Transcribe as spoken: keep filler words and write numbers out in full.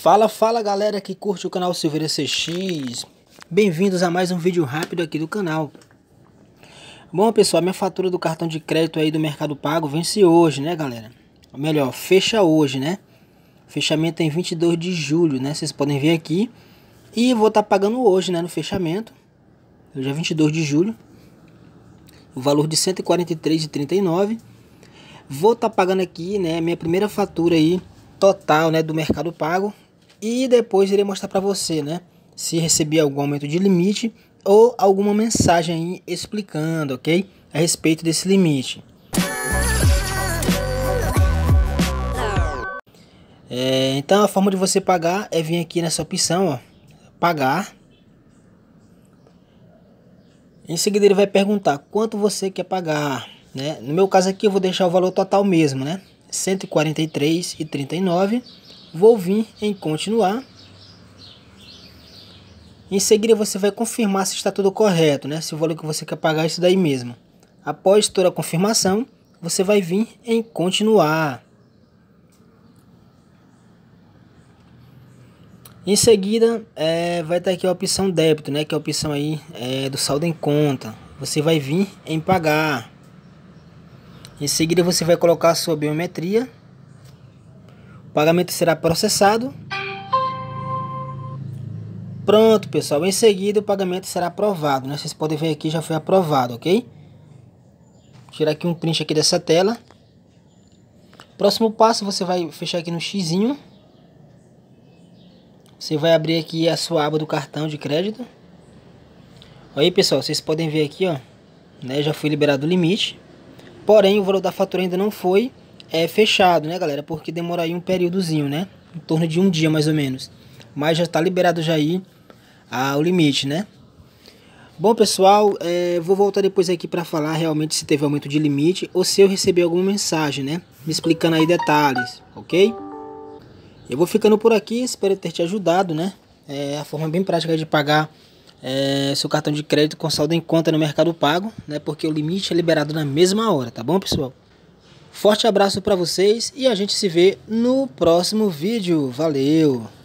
Fala, fala galera que curte o canal Silveira C X. Bem-vindos a mais um vídeo rápido aqui do canal. Bom pessoal, minha fatura do cartão de crédito aí do Mercado Pago vence hoje, né galera? Ou melhor, fecha hoje, né? Fechamento em vinte e dois de julho, né? Vocês podem ver aqui. E vou estar tá pagando hoje, né? No fechamento. Hoje é vinte e dois de julho. O valor de cento e quarenta e três reais e trinta e nove centavos. Vou estar tá pagando aqui, né? Minha primeira fatura aí total, né? Do Mercado Pago. E depois irei mostrar para você, né? Se recebi algum aumento de limite ou alguma mensagem aí explicando, ok? A respeito desse limite. É, então a forma de você pagar é vir aqui nessa opção, ó, pagar. Em seguida ele vai perguntar quanto você quer pagar, né? No meu caso aqui eu vou deixar o valor total mesmo, né? cento e quarenta e três reais e trinta e nove centavos. Vou vir em continuar. Em seguida você vai confirmar se está tudo correto, né? Se o valor que você quer pagar é isso daí mesmo. Após toda a confirmação, você vai vir em continuar. Em seguida, é, vai estar aqui a opção débito, né? Que é a opção aí é, do saldo em conta. Você vai vir em pagar. Em seguida, você vai colocar a sua biometria. O pagamento será processado. Pronto, pessoal. Em seguida, o pagamento será aprovado, né? Vocês podem ver aqui, já foi aprovado, ok? Vou tirar aqui um print aqui dessa tela. Próximo passo, você vai fechar aqui no xizinho. Você vai abrir aqui a sua aba do cartão de crédito. Aí, pessoal, vocês podem ver aqui, ó, né? Já foi liberado o limite. Porém, o valor da fatura ainda não foi é, fechado, né, galera? Porque demora aí um períodozinho, né? Em torno de um dia, mais ou menos. Mas já está liberado já aí ah, o limite, né? Bom, pessoal, é, vou voltar depois aqui para falar realmente se teve aumento de limite ou se eu recebi alguma mensagem, né? Me explicando aí detalhes, ok? Eu vou ficando por aqui, espero ter te ajudado, né? É a forma bem prática de pagar é, seu cartão de crédito com saldo em conta no Mercado Pago, né? Porque o limite é liberado na mesma hora, tá bom, pessoal? Forte abraço para vocês e a gente se vê no próximo vídeo. Valeu!